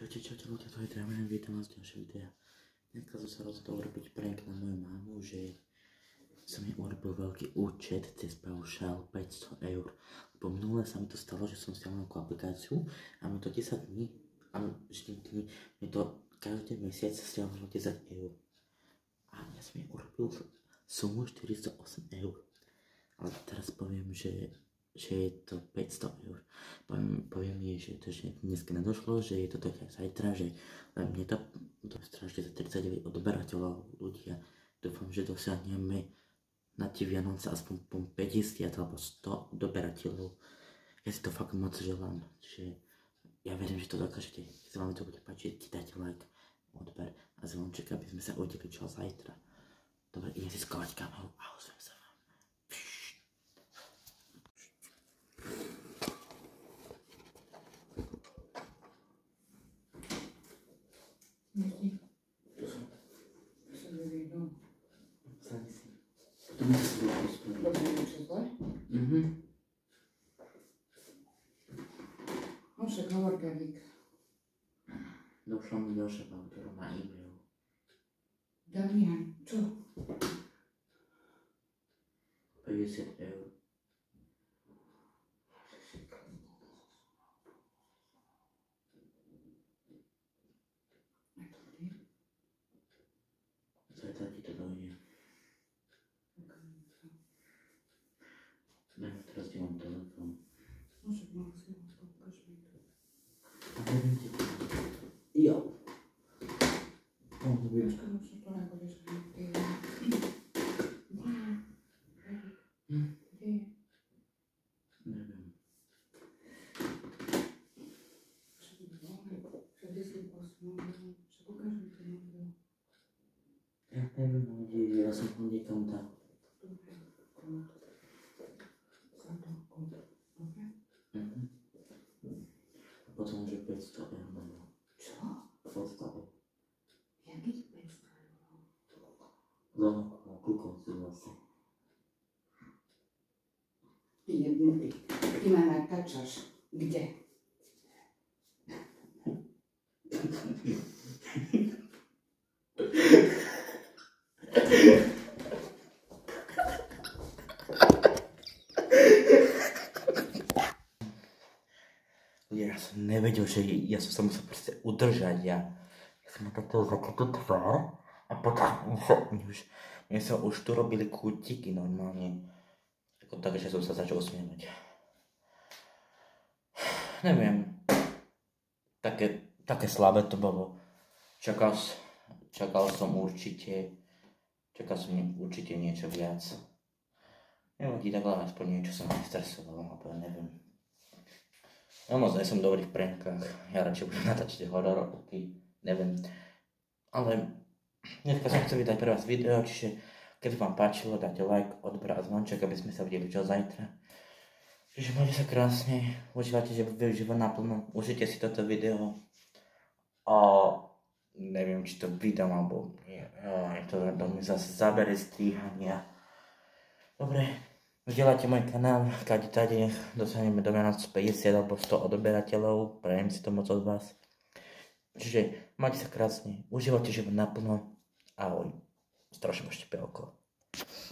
Čaute ľudia, to je Draven, vítam vás v ďalšom videa. Dneska som sa rozhodol urobiť prank na moju mamu, že som jej urobil veľký účet cez paušál 500 €. Lebo minule sa mi to stalo, že som stiaľal nejakú aplikáciu a mi to 10 dní, mi to každý mesiac stiaľalo 10 €. A ja som jej urobil sumu 408 €. Ale teraz poviem, že je to 500 €. Poviem jej, že to že dneska nedošlo, že je to také zajtra, že mne to strašne za 39 odberateľov ľudia. Dúfam, že dosiahneme na tie Vianoce aspoň 50 alebo 100 odberateľov. Ja si to fakt moc želám, že ja verím, že to dokážete. Keď sa vám to bude páčiť, dajte like, odber a zvonček, aby sme sa uvideli čo zajtra. Dobre, idem si skovať kameru a ozvem sa vám. To som nevedel. Sadni si. Potom si to rozprávať. Dobre, čo zle? No však hovor, Gavík. Došla mi ďalšia autora na e-mail. Damian, čo? 50 €. Zajtra ti to dojde. Teraz ti mám telefón. No však mal si ho, ukáž mi to. A neviem ti to. Jo. Počkaj, možno to nebudeš mať. Kde je? Neviem. Však kde si posunul? Však ukáž mi to mobil. Ja neviem, kde je. Ja som ho niekam dal. Dobre, kód. Za to kód. Dobre? A potom, že 500 € mám. Čo? 500 €. Jakých 500 €? Lebo kúkol si vlastne. Ty jebnutý. Ty ma natáčaš. Kde? Ja som nevedel, že ja som sa musel proste udržať. Ja som takto zakrytú tvár a potom mne sa už tu robili kútiky normálne. Takže som sa začal smievať. Neviem. Také slabé to bolo. Čakal som určite niečo viac. Nevadí, tak ale aspoň niečo som nestresoval, alebo neviem. Ja moc nie som dobrý v prankách, ja radšej budem natáčať hororovky, neviem. Ale dneska som chcel vydať pre vás video, čiže keď vám páčilo, dáte like, odber a zvonček, aby sme sa videli čo zajtra. Čiže majte sa krásne, užívajte, že využíva naplno, užite si toto video. A neviem, či to vydám, alebo nie, to mi zase zabere stríhania. Dobre. Zdieľajte môj kanál, kade tady, dosiahneme do Vianoc 50 alebo 100 odberateľov, prajem si to moc od vás. Čiže majte sa krásne, užívajte život naplno, ahoj, strašne ešte pelko.